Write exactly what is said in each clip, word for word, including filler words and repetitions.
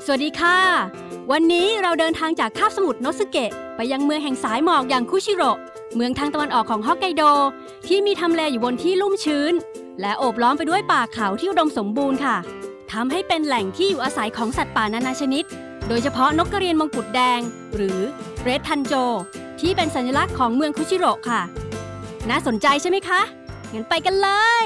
สวัสดีค่ะวันนี้เราเดินทางจากคาบสมุทรโนสึเกะไปยังเมืองแห่งสายหมอกอย่างคุชิโร่เมืองทางตะวันออกของฮอกไกโดที่มีทำเลอยู่บนที่ลุ่มชื้นและโอบล้อมไปด้วยป่าเขาที่อุดมสมบูรณ์ค่ะทำให้เป็นแหล่งที่อยู่อาศัยของสัตว์ป่านานาชนิดโดยเฉพาะนกกระเรียนมงกุฎแดงหรือเรดทันโจที่เป็นสัญลักษณ์ของเมืองคุชิโร่ค่ะน่าสนใจใช่ไหมคะงั้นไปกันเลย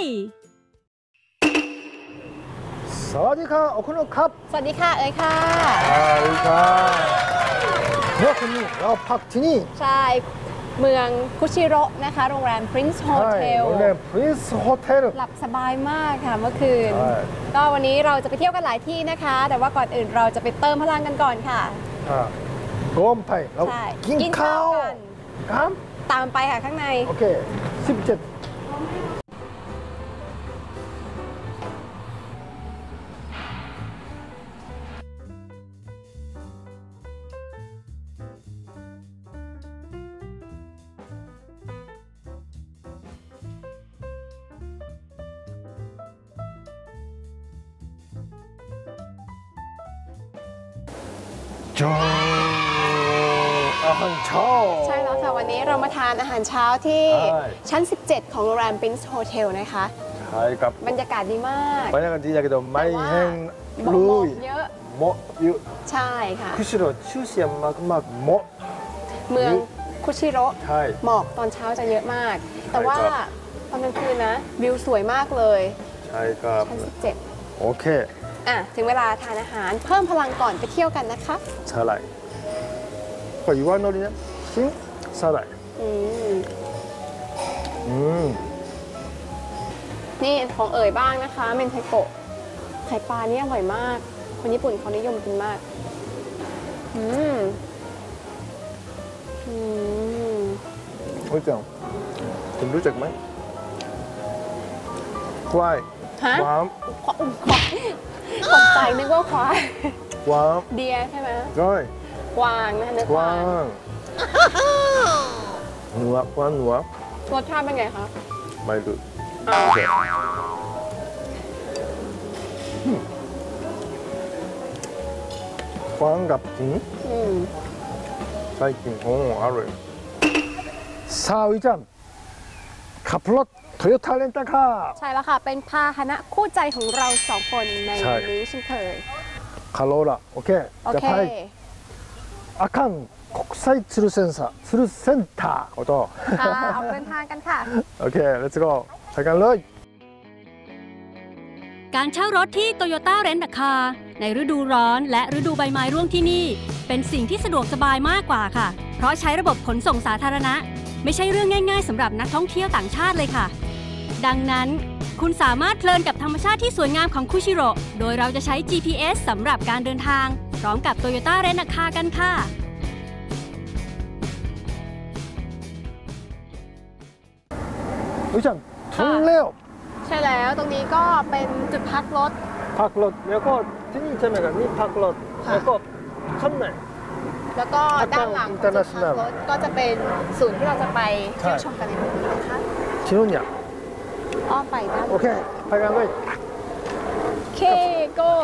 สวัสดีค่ะโอคุโนะครับสวัสดีค่ะเอ๋ยค่ะสวัสดีค่ะเมื่อคืนนี้เราพักที่นี่ใช่เมืองคุชิโร่นะคะโรงแรม Prince Hotel โรงแรม Prince Hotel หลับสบายมากค่ะเมื่อคืนก็วันนี้เราจะไปเที่ยวกันหลายที่นะคะแต่ว่าก่อนอื่นเราจะไปเติมพลังกันก่อนค่ะร่วมไปเรากินข้าวกันครับตามไปค่ะข้างในโอเคสิบเจ็ดจออาหารเช้าใช่แล้วค่ะวันนี้เรามาทานอาหารเช้าที่ชั้นสิบเจ็ดของโรงแรม Prince Hotel นะคะใช่ครับบรรยากาศดีมากบรรยากาศดีแต่ก็ไม่แห้งลุยเยอะหมอกเยอะใช่ค่ะคุชิโร่ชื่อเสียงมากๆหมอกเมืองคุชิโร่หมอกตอนเช้าจะเยอะมากแต่ว่าตอนกลางคืนนะวิวสวยมากเลยใช่ครับชั้นสิบเจ็ดโอเคอ่ะถึงเวลาทานอาหารเพิ่มพลังก่อนไปเที่ยวกันนะคะสาหร่ายก็อยู่ว่าโน่นนี่นะชิมสาหร่ายอืมอืมนี่ของเอ๋ยบ้างนะคะเมนไทโกะไข่ปลานี่อร่อยมากคนญี่ปุ่นเขานิยมกินมากอืมอืมโอ้ยจังคุณรู้จักไหมควายควายตกใจนึกว่าควายควายเดียใช่ไหมใช่กวางนะนึกกวางหนัวกวางหนัวรสชาติเป็นไงคะไม่รู้กวางกับขิงใส่ขิงโอ้อร่อยซาวิจันขับรถโตโยต้าเรนต้าคาร์ใช่แล้วค่ะเป็นพาหนะคู่ใจของเราสองคนในวันนี้เช่นเคยคาโรล่าโอเคจะไปอาคัน国際ツルセンサーツルセンターことค่ะออกเดินทางกันค่ะโอเค let's go ไปกันเลยการเช่ารถที่ Toyota Rent a Car ในฤดูร้อนและฤดูใบไม้ร่วงที่นี่เป็นสิ่งที่สะดวกสบายมากกว่าค่ะเพราะใช้ระบบขนส่งสาธารณะไม่ใช่เรื่องง่ายๆสำหรับนักท่องเที่ยวต่างชาติเลยค่ะดังนั้นคุณสามารถเพลินกับธรรมชาติที่สวยงามของคุชิโร่โดยเราจะใช้ จี พี เอส สำหรับการเดินทางพร้อมกับ Toyota Rent a Car กันค่ะอุ้ยจังถึงแล้วใช่แล้วตรงนี้ก็เป็นจุดพักรถพักรถแล้วก็ที่นี่ใช่ไหมครับนี่พักรถแล้วก็ข้างในแล้วก็ด้านหลังจุดพักรถก็จะเป็นศูนย์ที่เราจะไปเที่ยวชมกันในวันนี้นะคะชิโนเนี่ยอ้อมไปด้านโอเคไปกันเลยเคโก้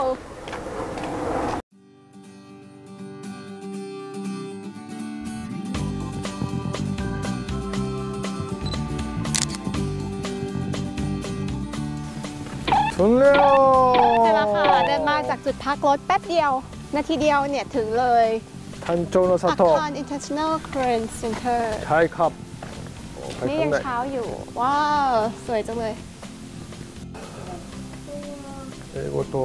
ถึงแล้วใช่แล้วค่ะเดินมาจากจุดพักรถแป๊บเดียวนาทีเดียวเนี่ยถึงเลยทันโจโนซาโตะ Akan International Current Center ใช่ครับนี่ยังเช้าอยู่ว้าวสวยจังเลยเอโกโต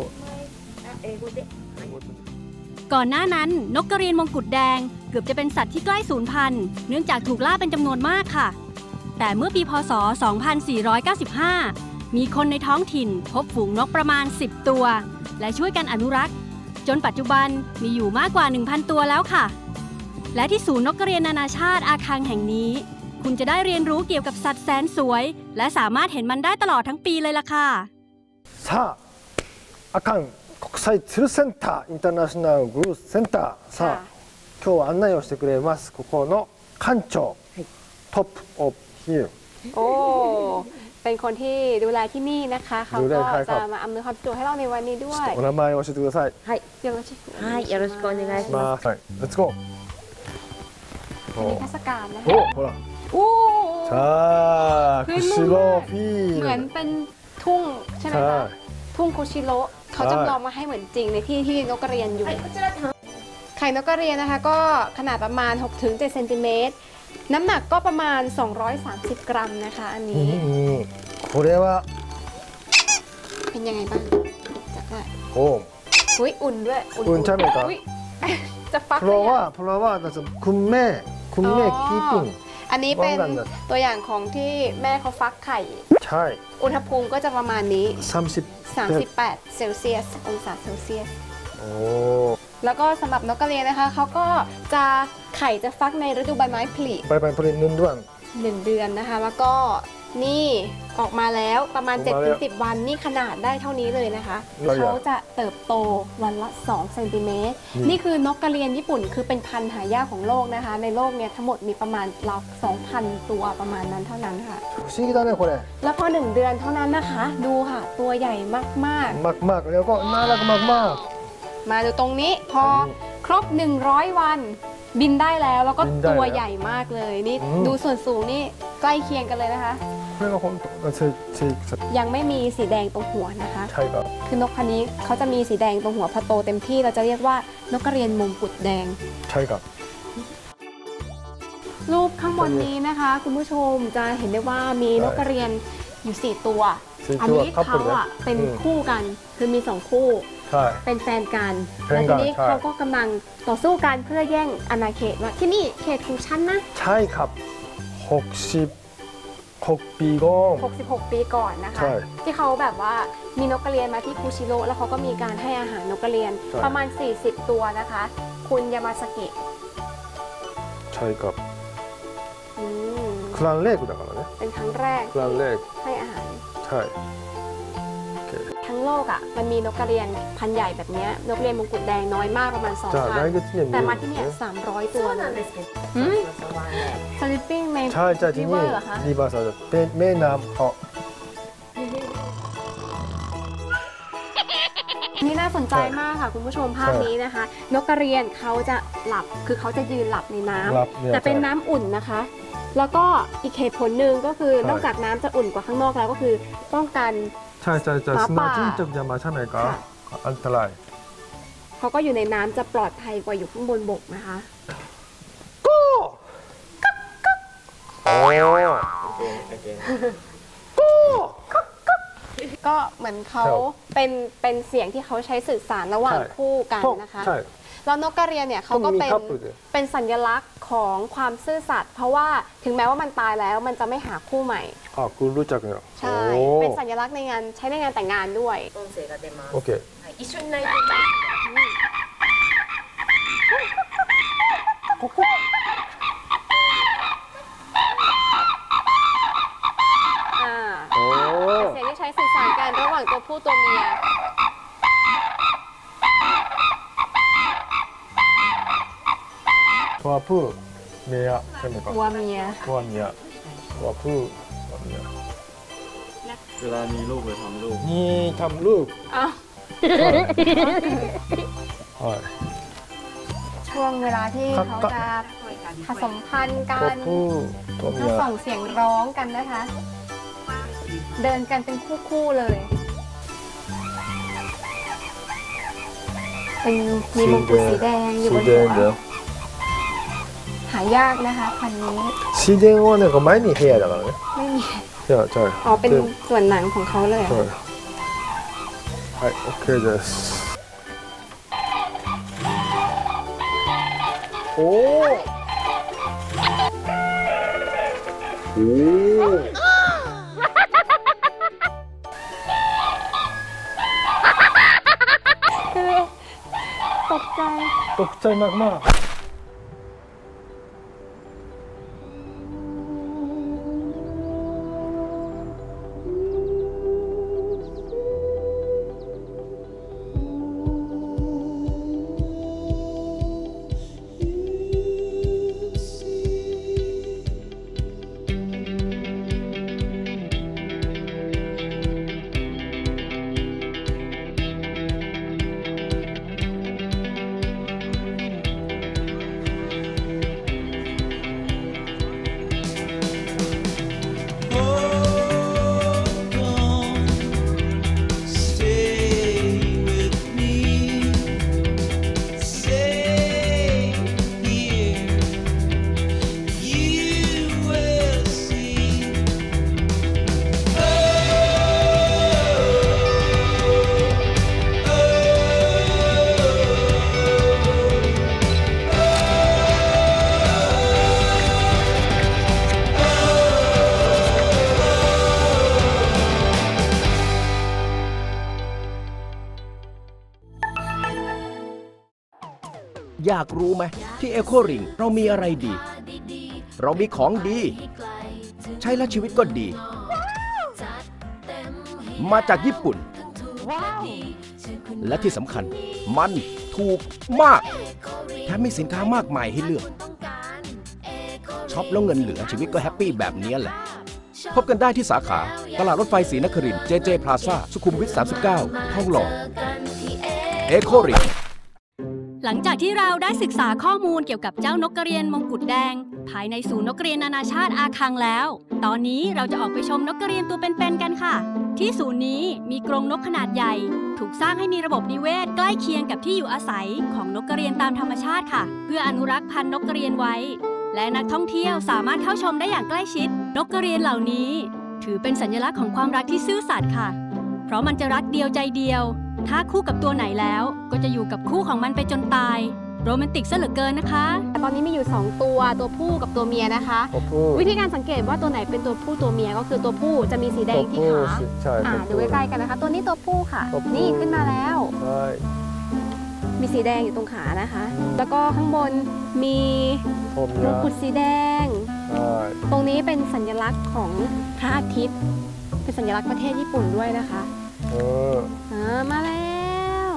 ก่อนหน้านั้นนกกระเรียนมงกุฎแดงเกือบจะเป็นสัตว์ที่ใกล้สูญพันธุ์เนื่องจากถูกล่าเป็นจำนวนมากค่ะแต่เมื่อปีพ.ศ. สองพันสี่ร้อยเก้าสิบห้ามีคนในท้องถิ่นพบฝูงนกประมาณสิบตัวและช่วยกันอนุรักษ์จนปัจจุบันมีอยู่มากกว่า หนึ่งพัน ตัวแล้วค่ะและที่ศูนย์นกกระเรียนนานาชาติอาคังแห่งนี้คุณจะได้เรียนรู้เกี่ยวกับสัตว์แสนสวยและสามารถเห็นมันได้ตลอดทั้งปีเลยล่ะค่ะさあอาคัง国際ツルセンターインターナショナルグルーセンターさあ今日は案内をしてくれますここの館長トップオブヒルโอ้เเป็นคนที่ดูแลที่นี่นะคะเขาก็จะมาอำนวยความสะดวกให้เราในวันนี้ด้วยお名前を教えてくださいはいよろしくはいよろしくお願いしますはい、レッツゴーมีเทศกาลนะคะおほらโอ้さあคือ釧路フィーเหมือนルเป็นทุ่งใช่ไหมใช่คะทุ่งคุชิโร่เขาจำลองมาให้เหมือนจริงในที่ที่นกกระเรียนอยู่ไข่นกกระเรียนนะคะก็ขนาดประมาณ หกถึงเจ็ด เซนติเมตรน้ำหนักก็ประมาณ สองร้อยสามสิบ กรัมนะคะอันนี้うんこれはเป็นยังไงบ้างจัดได้โอมอุ้ยอุ่นด้วยอุ่นใช่ไหมครับอุ๊ยจะฟักเพราะว่าเพราะว่าคุณแม่คุณแม่คีปิ้งอันนี้เป็นว่ากันนะตัวอย่างของที่แม่เขาฟักไข่ใช่อุณหภูมิก็จะประมาณนี้สามสิบสามสิบแปด เซลเซียส องศาเซลเซียสโอ้แล้วก็สำหรับนกกระเรียนนะคะเขาก็จะไข่จะฟักในฤดูใบไม้ผลิไปไปผลิตนึ่งด้วยหนึ่งเดือนนะคะ แล้วก็นี่ออกมาแล้วประมาณออกเจ็ดมาแล้ถึวงสิบ วันนี่ขนาดได้เท่านี้เลยนะคะเราอยากเขาจะเติบโตวันละสองเซนติเมตรนี่นี่คือนกกระเรียนญี่ปุ่นคือเป็นพันธุ์หายากของโลกนะคะ ในโลกเนี่ยทั้งหมดมีประมาณราวสองพันตัวประมาณนั้นเท่านั้นค่ะ不思議だねこれแล้วพอหนึ่งเดือนเท่านั้นนะคะ ดูค่ะ ตัวใหญ่มากมากมากๆแล้วก็น่ารักมากมากๆ มาดูตรงนี้พออันนี้ครบ หนึ่งร้อย วันบินได้แล้วแล้วก็บินได้ตัวแล้วใหญ่มากเลยนี่อืมดูส่วนสูงนี่ใกล้เคียงกันเลยนะคะこれが本当せせยังไม่มีสีแดงตรงหัวนะคะใช่ครับคือนกพันธุ์นี้เขาจะมีสีแดงตรงหัวพอโตเต็มที่เราจะเรียกว่านกกระเรียนมงกุฎแดงใช่ครับรูปข้างบนนี้นะคะ คุณผู้ชมจะเห็นได้ว่ามีนกกระเรียนอยู่สี่ตัวสี่อันตัวนี้คัพเขาเปิลอะนะเป็นอืมคู่กันคือมีสองคู่ใช่เป็นแฟนกันแฟแล้วนกัทีนนี้ใช่เขาก็กำลังต่อสู้กันเพื่อแย่งอาณาเขตว่าที่นี่เขตของฉันนะใช่ครับหกสิบหกปีก่อนหกสิบหก ปีก่อนนะคะใช่ที่เขาแบบว่ามีนกกระเรียนมาที่คูชิโร่แล้วเขาก็มีการให้อาหารนกกระเรียนใช่ประมาณ สี่สิบ ตัวนะคะ คุณยามาสกิใช่ครับอืมครั้งแรกだからねเป็นครั้งแรกครั้งแรกให้อาหารใช่ทั้งโลกอ่ะมันมีนกกระเรียนพันธุ์ใหญ่แบบเนี้ยนกกระเรียนมงกุฎแดงน้อยมากประมาณสองじゃあพัน来月には見แต่れるมาน ที่ですเนี่ยねสามร้อย ตัวそうเลなんยですけど、 うんそばねสลิปปิ้งในใช่ใช่ที่ริเวอนี่ร์เหรอคะリバーサイドเป็นแม่น้ำเขานี่น่าสนใจมากค่ะคุณผู้ชมภาพนี้นะคะ นกกระเรียนเขาจะหลับคือเขาจะยืนหลับในน้ำรับเนี่ยแต่เป็นใช่น้ำอุ่นนะคะ แล้วก็อีกเหตุผลหนึ่งก็คือใช่นอกจากน้ำจะอุ่นกว่าข้างนอกแล้วก็คือป้องกันใช่ใช่ใช่หมาสนาป่าจิ้งจกจะมาใช่ไหมครับค่ะอันตรายเขาก็อยู่ในน้ำจะปลอดภัยกว่าอยู่ข้างบนบกนะคะก็โอ้ก็เหมือนเขาครับเป็นเป็นเสียงที่เขาใช้สื่อสารระหว่างใช่คู่กันนะคะใช่แล้วนกกระเรียนเนี่ยเขาก็เป็นต้องมี couple ด้วยเป็นสัญลักษณ์ของความซื่อสัตย์เพราะว่าถึงแม้ว่ามันตายแล้วมันจะไม่หาคู่ใหม่あคุณรู้จักเนี่ยใช่โอ้เป็นสัญลักษณ์ในงานใช้ในงานแต่งงานด้วย音声が出ます。 โอเคはい、一緒に鳴いてみます。 อ่าโอ้เป็นเสียงที่ใช้สื่อสารกันระหว่างตัวผู้ตัวเมียตัวผู้เมียใช่ไหมครับวัวเมียตัวเมียตัวผู้ตัวเมียเวลามีลูกเลยทำลูกนี่ทำลูกอ้าวใช่ช่วงเวลาที่ครับเขาจะผสมพันธุ์กัตัวน ผู้ตัวเมีก็ยส่งเสียงร้องกันนะคะ เดินกันเป็นคู่ๆเลย เป็นมีมงกุฎสีแดงอยู่บนสีหัแดวงเดี๋ยวหายากนะคะพันธุ์นี้สีแดงはね前に部屋だからねไม่มีใช่ใช่อ๋อเป็นส่วนหนังของเขาเลยเหรใช่อはい OK ですโอ้โอ้ตกใจตกใจมากๆอยากรู้ไหมที่เอโคริงเรามีอะไรดี เรามีของดี ใช้แล้วชีวิตก็ดี มาจากญี่ปุ่น และที่สำคัญมันถูกมากแถมมีสินค้ามากมายให้เลือกช็อปแล้วเงินเหลือชีวิตก็แฮปปี้แบบนี้แหละพบกันได้ที่สาขาตลาดรถไฟศรีนครินทร์ เจ เจ พลาซ่า สุขุมวิท สามสิบเก้า ทองหล่อเอโคริงหลังจากที่เราได้ศึกษาข้อมูลเกี่ยวกับเจ้านกกระเรียนมงกุฎแดงภายในศูนย์นกกระเรียนนานาชาติอาคังแล้ว ตอนนี้เราจะออกไปชมนกกระเรียนตัวเป็นๆกันค่ะ ที่ศูนย์นี้มีกรงนกขนาดใหญ่ ถูกสร้างให้มีระบบนิเวศใกล้เคียงกับที่อยู่อาศัยของนกกระเรียนตามธรรมชาติค่ะ เพื่ออนุรักษ์พันธุ์นกกระเรียนไว้ และนักท่องเที่ยวสามารถเข้าชมได้อย่างใกล้ชิดนกกระเรียนเหล่านี้ถือเป็นสัญลักษณ์ของความรักที่ซื่อสัตย์ค่ะเพราะมันจะรักเดียวใจเดียวถ้าคู่กับตัวไหนแล้วก็จะอยู่กับคู่ของมันไปจนตายโรแมนติกซะเหลือเกินนะคะตอนนี้มีอยู่สองตัวตัวผู้กับตัวเมียนะคะวิธีการสังเกตว่าตัวไหนเป็นตัวผู้ตัวเมียก็คือตัวผู้จะมีสีแดงที่ขาอ่าดูใกล้ๆกันนะคะตัวนี้ตัวผู้ค่ะนี่ขึ้นมาแล้วมีสีแดงอยู่ตรงขานะคะแล้วก็ข้างบนมีมงกุฎสีแดงตรงนี้เป็นสัญลักษณ์ของพระอาทิตย์เป็นสัญลักษณ์ประเทศญี่ปุ่นด้วยนะคะเออมาแล้ว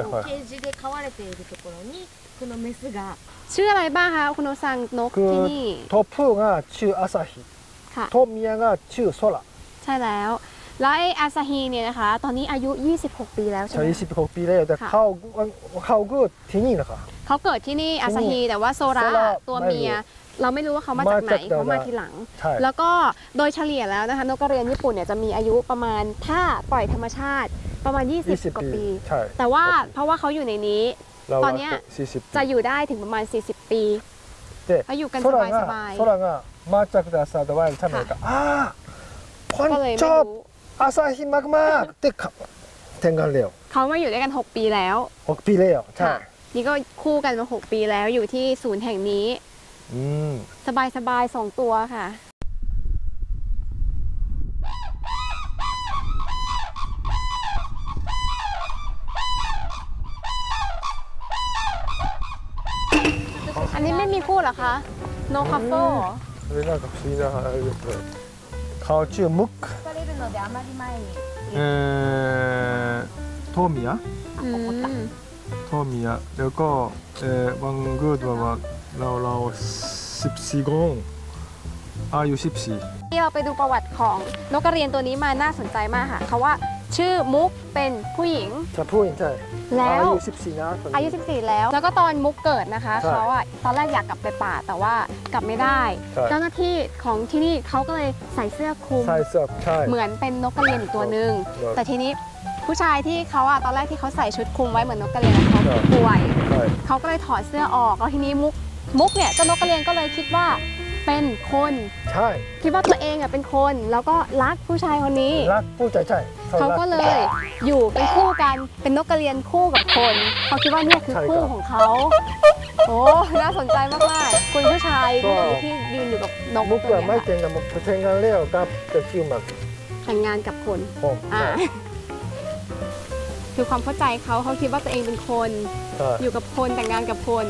ชื่ออะไรบ้างคะคุณโนซังนกที่นี่ตัวผู้がชื่ออาซาฮิตัวเมียがชื่อโซระใช่แล้วแล้วไอ้อาซาฮิเนี่ยนะคะตอนนี้อายุยี่สิบหกปีแล้วใช่ไหมยี่สิบหกปีแล้วแต่เขาเขาเกิดที่นี่นะคะเขาเกิดที่นี่อาซาฮิแต่ว่าโซระตัวเมียเราไม่รู้ว่าเขามาจากไหนเขามาทีหลังแล้วก็โดยเฉลี่ยแล้วนะคะนกกระเรียนญี่ปุ่นเนี่ยจะมีอายุประมาณถ้าปล่อยธรรมชาติประมาณยี่สิบกว่าปีแต่ว่าเพราะว่าเขาอยู่ในนี้ตอนนี้จะอยู่ได้ถึงประมาณสี่สิบปีเขาอยู่กันสบายสบายโซระがมาจากดาซาดาวายทำไมกันอ่าคนชอบอาซาฮิมากๆแต่แต่งงานแล้วเขามาอยู่ด้วยกันหกปีแล้วหกปีแล้วใช่นี่ก็คู่กันมาหกปีแล้วอยู่ที่ศูนย์แห่งนี้สบายสบายสองตัวค่ะอันนี้ไม่มีคู่เหรอคะโนคาโฟ่เฮ้ยน่ากับซีน่าอะไรเลยเขาชื่อมุกเอ่อโทมิยะโทมิยะแล้วก็เอ่อวังกูดว่าเราเราสิบสี่กงอายุสิบสี่ที่เราไปดูประวัติของนกกระเรียนตัวนี้มาน่าสนใจมากค่ะเขาว่าชื่อมุกเป็นผู้หญิงจะผู้หญิงใช่แล้วอายุสิบสี่นะอายุสิบสี่แล้วแล้วก็ตอนมุกเกิดนะคะเขาอะตอนแรกอยากกลับไปป่าแต่ว่ากลับไม่ได้เจ้าหน้าที่ของที่นี่เขาก็เลยใส่เสื้อคลุมใส่เสื้อใช่เหมือนเป็นนกกระเรียนอีกตัวหนึ่งแต่ทีนี้ผู้ชายที่เขาอะตอนแรกที่เขาใส่ชุดคลุมไว้เหมือนนกกระเรียนเขาป่วยเขาก็เลยถอดเสื้อออกแล้วทีนี้มุกมุกเนี่ยเจ้านกกระเรียนก็เลยคิดว่าเป็นคนใช่คิดว่าตัวเองอ่ะเป็นคนแล้วก็รักผู้ชายคนนี้รักผู้ชายใช่เขาก็เลยอยู่เป็นคู่กันเป็นนกกระเรียนคู่กับคนเขาคิดว่าเนี่ยคือคู่ของเขาโอ้น่าสนใจมากๆคุณผู้ชายที่ยืนอยู่กับนกมุกแบบไม่เก่งกับมุกแต่งงานแล้วกับกับคิวมันแต่งงานกับคนอ่าคือความเข้าใจเขาเขาคิดว่าตัวเองเป็นคนอยู่กับคนแต่งงานกับคน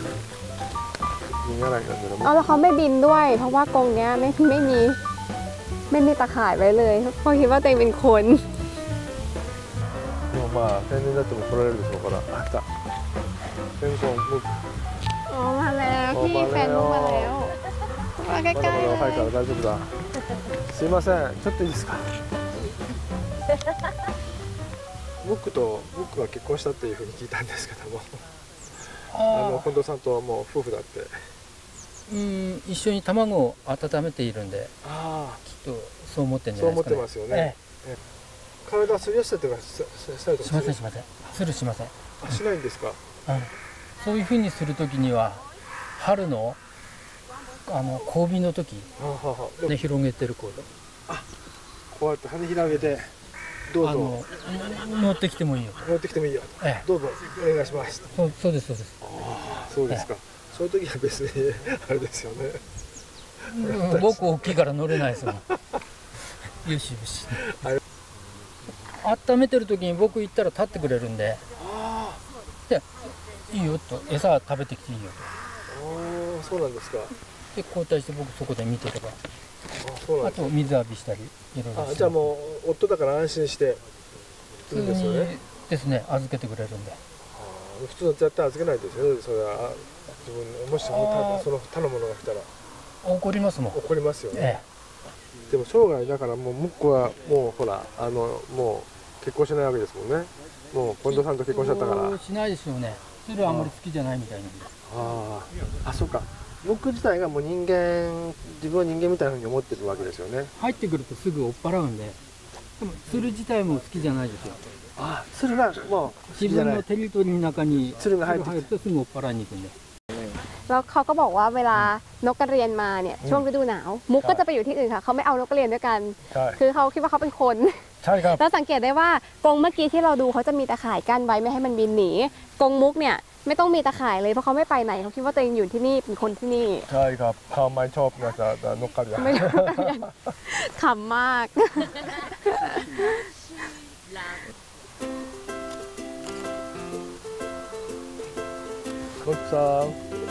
เอาแล้วเขาไม่บินด้วยเพราะว่ากรงเนี้ยไม่ไม่มีไม่มีตะข่ายไว้เลยเพราะคิดว่าตัวเองเป็นคนまあ天然だっても来られるでしょうからあ来た天候มุกอ๋อมาแล้วพี่แฟนมุกมาแล้วมาใกล้ๆเลยはいから大丈夫だすいませんちょっといいですかมุกとมุกは結婚したっていうふうに聞いたんですけどもあの近藤さんともう夫婦だってうん一緒に卵を温めているんであきっとそう思ってるんじゃないですかね。 そう思ってますよね。ええ、体すり寄せてとかしたりとかしませんしません。するしません。 あしないんですか。うん、 そういうふうにするときには春のあの交尾の時で広げてるこうあこうやって羽広げてどうぞ乗ってきてもいいよ。 乗ってきてもいいよ。ええ、どうぞお願いします。 そうそうですそうです。 ああそうですか。ええそういう時は別にあれですよね。 うん、僕大きいから乗れないですもん。よしよし。温めてる時に僕行ったら立ってくれるんで。でいいよと餌食べてきていいよとああ、そうなんですか。 で交代して僕そこで見てればあ、そうなんあですか。 と水浴びしたりいろいろあ、じゃあもう夫だから安心していいんですよね。 ですね預けてくれるんで普通の絶対預けないですよね。それは自分もしその他のものが来たら怒りますもん怒りますよね。 えでも生涯だからもうムックはもうほらあのもう結婚しないわけですもんね。もう近藤さんと結婚しちゃったから。 そうしないですよね鶴はあんまり好きじゃないみたいなんでああ、あ、そうか。ムック自体がもう人間自分は人間みたいなふうに思ってるわけですよね。 入ってくるとすぐ追っ払うんででも鶴自体も好きじゃないですよああ、鶴がもう好きじゃない自分の。テリトリーの中に鶴が入ってきてるとすぐ追っ払いに行くんでแล้วเขาก็บอกว่าเวลานกกระเรียนมาเนี่ยช่วงฤดูหนาวมุกก็จะไปอยู่ที่อื่นค่ะเขาไม่เอานกกระเรียนด้วยกันใช่คือเขาคิดว่าเขาเป็นคนใช่ครับแล้วสังเกตได้ว่ากรงเมื่อกี้ที่เราดูเขาจะมีตะข่ายกั้นไว้ไม่ให้มันบินหนีกรงมุกเนี่ยไม่ต้องมีตะข่ายเลยเพราะเขาไม่ไปไหนเขาคิดว่าตัวเองอยู่ที่นี่เป็นคนที่นี่ใช่ครับเขาไม่ชอบนะจะจะนกกระเรียนไม่รู้กันขำมากนกสาว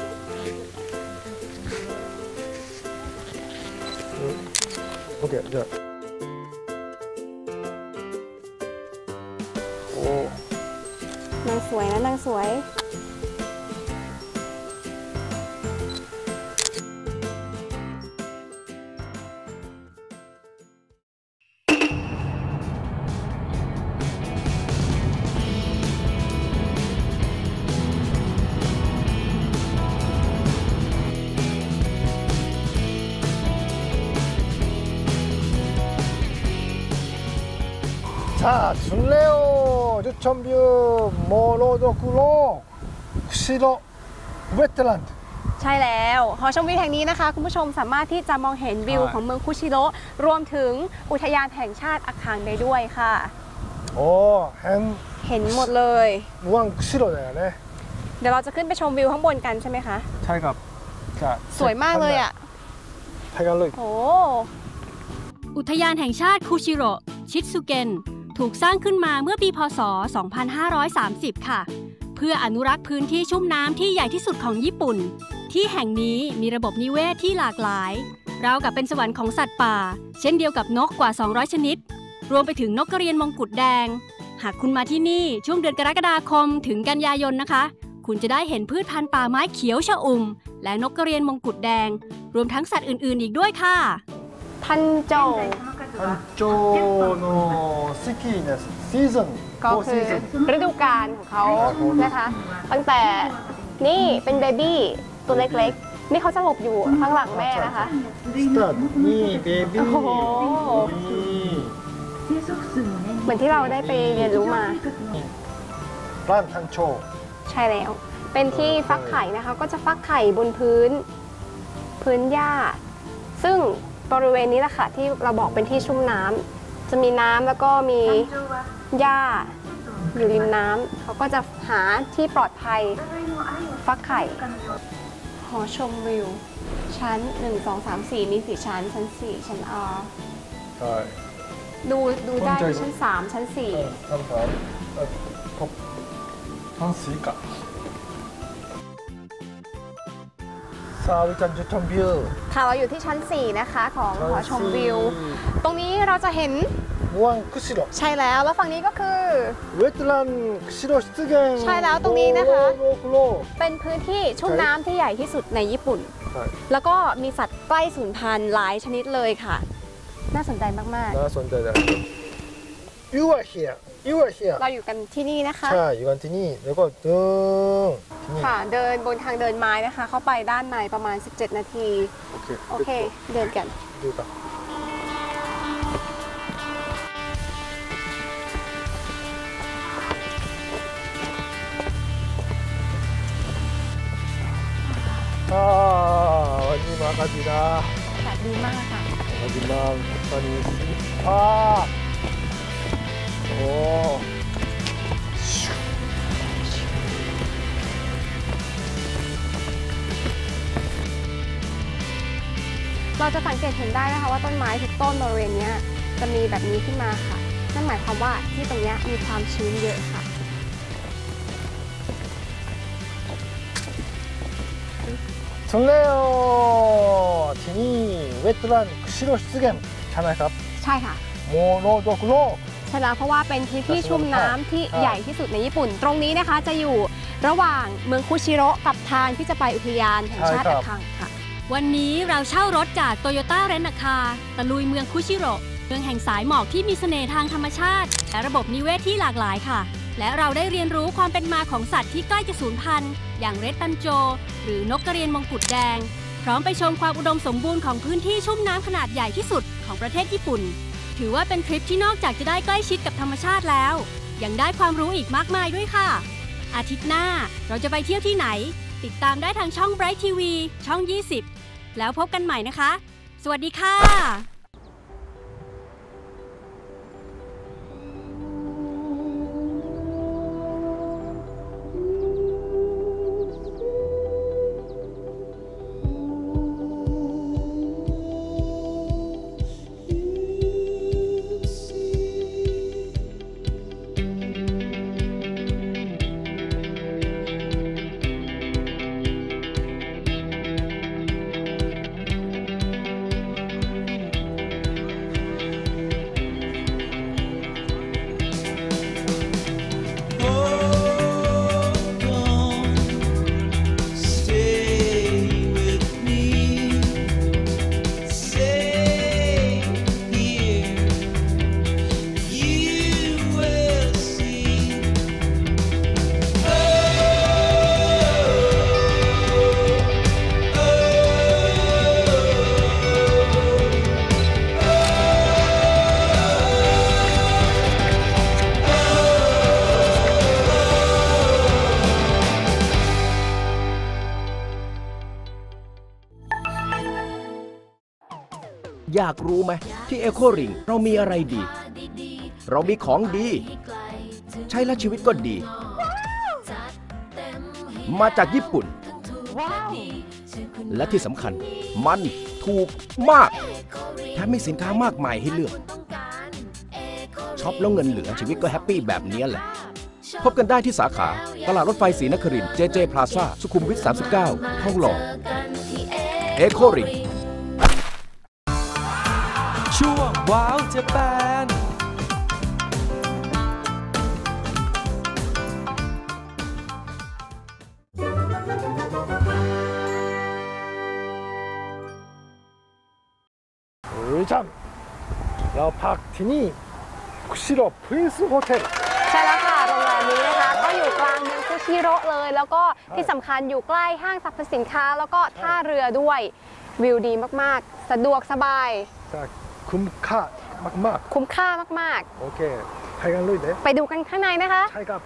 โอเคじゃあโอ้นางสวยนะนางสวย 자, 준레오 주천뷰 모로도쿠로 구시로 웨트랜드 ใช่แล้วหอชมวิวแห่งนี้นะคะคุณผู้ชมสามารถที่จะมองเห็นวิวของเมืองคุชิโระรวมถึงอุทยานแห่งชาติอาคังได้ด้วยค่ะโอ้เห็นเห็นหมดเลยเมืองคุชิโระเนี่ยนะเดี๋ยวเราจะขึ้นไปชมวิวข้างบนกันใช่ไหมคะใช่ครับจะสวยมากเลยอ่ะไปกันเลยโอ้อุทยานแห่งชาติคูชิโระชิซุเกนถูกสร้างขึ้นมาเมื่อปีพ.ศ. สองพันห้าร้อยสามสิบ ค่ะ เพื่ออนุรักษ์พื้นที่ชุ่มน้ำที่ใหญ่ที่สุดของญี่ปุ่น ที่แห่งนี้มีระบบนิเวศที่หลากหลายราวกับเป็นสวรรค์ของสัตว์ป่า เช่นเดียวกับนกกว่า สองร้อย ชนิด รวมไปถึงนกกระเรียนมงกุฎแดง หากคุณมาที่นี่ช่วงเดือนกรกฎาคมถึงกันยายนนะคะ คุณจะได้เห็นพืชพันธุ์ป่าไม้เขียวชอุ่มและนกกระเรียนมงกุฎแดง รวมทั้งสัตว์อื่นๆอีกด้วยค่ะทันโจทันโจโนสกีเนี่ยซีซั่นก็คือฤดูกาลของเขานะคะ ตั้งแต่นี่เป็นเบบี้ตัวเล็กๆ นี่เขาจะหลบอยู่ข้างหลังแม่นะคะสตาร์ทนี่เบบี้โอ้โหนี่เหมือนที่เราได้ไปเรียนรู้มาร้านทันโชใช่แล้ว เป็นที่ฟักไข่นะคะ ก็จะฟักไข่บนพื้น พื้นหญ้า ซึ่งบริเวณนี้แหละค่ะที่เราบอกเป็นที่ชุ่มน้ำจะมีน้ำแล้วก็มีหญ้าอยู่ริมน้ำเขาก็จะหาที่ปลอดภัยฟักไข่ หอชมวิว ชั้น หนึ่ง สอง สาม สี่ มีสี่ชั้น ชั้น สี่ ชั้น R ใช่ดูดูได้ที่ชั้น สาม ชั้น สี่ชั้นสามเอ่อท็อปชั้นสี่かซาวิจันจุดชมวิวค่ะเราอยู่ที่ชั้น สี่ นะคะของหอชมวิว ตรงนี้เราจะเห็นเมืองคุชิโระใช่แล้ว แล้วฝั่งนี้ก็คือเวทแลนด์คุชิโระ湿原ใช่แล้วตรงนี้นะคะโลโลโลเป็นพื้นที่ชุ่มน้ำที่ใหญ่ที่สุดในญี่ปุ่นใช่แล้วก็มีสัตว์ใกล้สูญพันธุ์หลายชนิดเลยค่ะ น่าสนใจมากน่าสนใจนะ You are here You are here ๆ เราอยู่กันที่นี่นะคะใช่อยู่กันที่นี่แล้วก็เดินที่นี่ค่ะ เดินบนทางเดินไม้นะคะ เข้าไปด้านในประมาณ สิบเจ็ด นาทีโอเคโอเค เดินกันดูกันอ่าวันนี้มากันดีนะอากาศดีมากค่ะวันนี้มาวันนี้อ่าโอ้เราจะสังเกตเห็นได้นะคะว่าต้นไม้ทุกต้นบริเวณนี้จะมีแบบนี้ขึ้นมาค่ะ นั่นหมายความว่าที่ตรงนี้มีความชื้นเยอะค่ะทะเลที่นี่เวทแลนด์คุชิโร่湿原ใช่ไหมครับใช่ค่ะโมโนโดกุโรใช่แล้วเพราะว่าเป็นพื้นที่ชุ่มน้ำที่ครับใหญ่ที่สุดในญี่ปุ่น ตรงนี้นะคะจะอยู่ระหว่างเมืองคุชิโร่กับทางที่จะไปอุทยานแห่งชาติใช่อาครับคังค่ะวันนี้เราเช่ารถจากโตโยต้าเรนท์คาตะลุยเมืองคุชิโร่เมืองแห่งสายหมอกที่มีเสน่ห์ทางธรรมชาติและระบบนิเวศที่หลากหลายค่ะ และเราได้เรียนรู้ความเป็นมาของสัตว์ที่ใกล้จะสูญพันธุ์อย่างเรดตันโจหรือนกกระเรียนมงกุฎแดง พร้อมไปชมความอุดมสมบูรณ์ของพื้นที่ชุ่มน้ำขนาดใหญ่ที่สุดของประเทศญี่ปุ่น ถือว่าเป็นทริปที่นอกจากจะได้ใกล้ชิดกับธรรมชาติแล้วยังได้ความรู้อีกมากมายด้วยค่ะ อาทิตย์หน้าเราจะไปเที่ยวที่ไหน ติดตามได้ทางช่อง Bright ที วี ช่อง ยี่สิบ แล้วพบกันใหม่นะคะ สวัสดีค่ะอยากรู้ไหมที่เอโคริงเรามีอะไรดี เรามีของดี ใช้แล้วชีวิตก็ดี มาจากญี่ปุ่น และที่สำคัญมันถูกมากแถมมีสินค้ามากมายให้เลือกช็อปแล้วเงินเหลือชีวิตก็แฮปปี้แบบนี้แหละพบกันได้ที่สาขาตลาดรถไฟศรีนครินทร์ เจ เจ พลาซ่า สุขุมวิท สามสิบเก้า ทองหล่อเอโคริงช่วงว้าวเจแปนวิจังเราพักที่นี่คุชิโร่พรินซ์โฮเทลใช่แล้วค่ะโรงแรมนี้นะคะก็อยู่กลางเมืองคุชิโร่เลย แล้วก็ที่สำคัญอยู่ใกล้ห้างสรรพสินค้าแล้วก็ท่าเรือด้วยวิวดีมากๆสะดวกสบายคุ้มค่ามากๆคุ้มค่ามากๆโอเคไปกันเลยเด้ไปดูกันข้างในนะคะใช่ครับ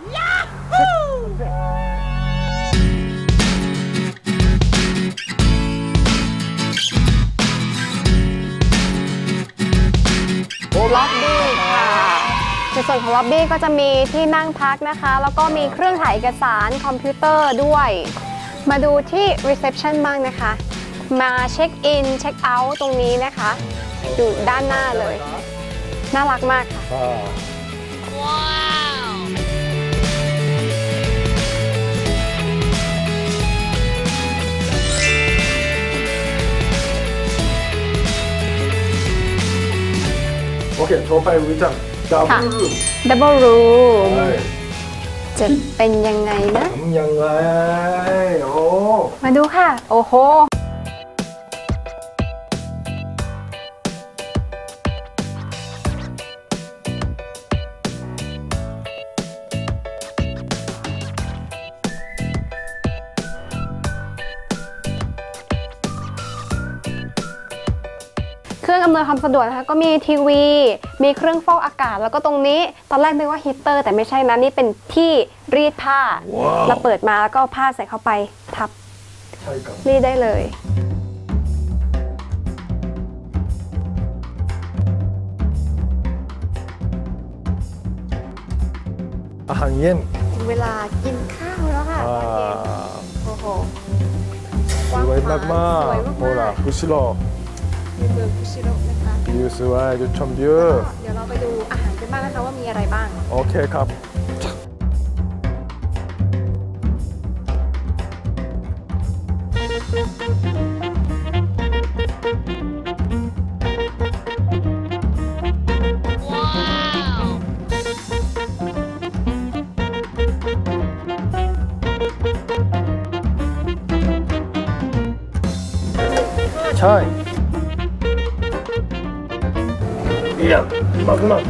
ล็อบบี้ค่ะในส่วนของล็อบบี้ก็จะมีที่นั่งพักนะคะแล้วก็มีเครื่องถ่ายเอกสารคอมพิวเตอร์ด้วยมาดูที่ reception บ้างนะคะมาเช็คอินเช็คเอาท์ตรงนี้นะคะอยู่ด้านหน้าเลยน่ารักมากค่ะว้าวโอเคต่อไปวิจังดับเบิลรูมดับเบิลรูมจะเป็นยังไงนะทำยังไงโอ้มาดูค่ะโอ้โหเครื่องอำนวยความสะดวกนะคะก็มีทีวีมีเครื่องฟอกอากาศแล้วก็ตรงนี้ตอนแรกนึกว่าฮีตเตอร์แต่ไม่ใช่นะนี่เป็นที่รีดผ้า wow. เราเปิดมาแล้วก็ผ้าใส่เข้าไปทับรีดได้เลยอาหารเย็นถึงเวลากินข้าวแล้วค่ะตอนเย็นโอ้โหสวยมากมากโอ้ล่ะคุชิโร่มีเมืองคุชิโร่นะคะวิวสวยจุดชมวิวเดี๋ยวเราไปดูอาหารกันบ้างนะคะว่ามีอะไรบ้างโอเคครับ Thank you. ช่เยี่ยมมากมาก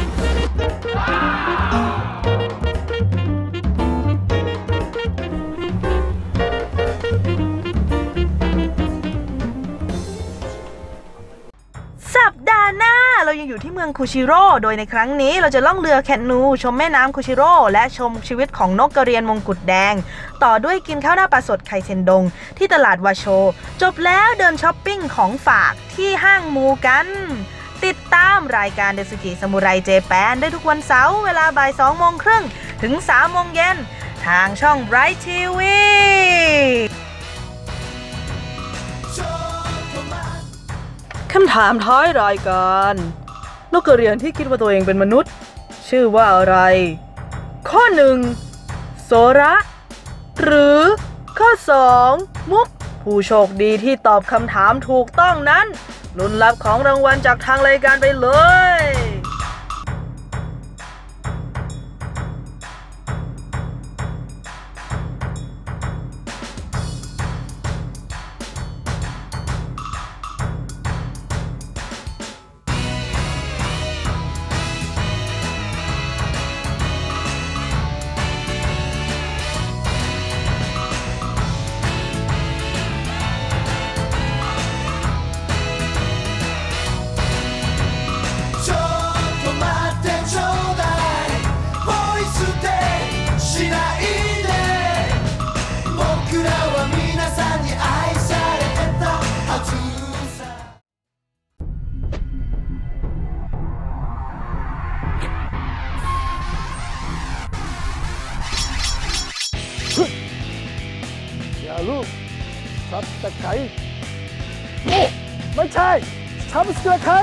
สัปดาห์หน้าเรายังอยู่ที่เมืองคูชิโร่โดยในครั้งนี้เราจะล่องเรือแคนูชมแม่น้ำคูชิโร่และชมชีวิตของนกกระเรียนมงกุฎแดงต่อด้วยกินข้าวหน้าปลาสดไข่เซนดงที่ตลาดวาโชจบแล้วเดินช้อปปิ้งของฝากที่ห้างมูกัน ติดตามรายการเดซุกิซามูไรเจแปนได้ทุกวันเสาร์เวลาบ่ายสองโมงครึ่งถึงสามโมงเย็นทางช่อง Bright ที วี คำถามท้ายรายการนกกระเรียนที่คิดว่าตัวเองเป็นมนุษย์ชื่อว่าอะไรข้อหนึ่งโซระหรือข้อสองมุกผู้โชคดีที่ตอบคำถามถูกต้องนั้นลุ้นรับของรางวัลจากทางรายการไปเลยอย่าลูกซับตะไคร้โอ้ไม่ใช่ซับตะไคร้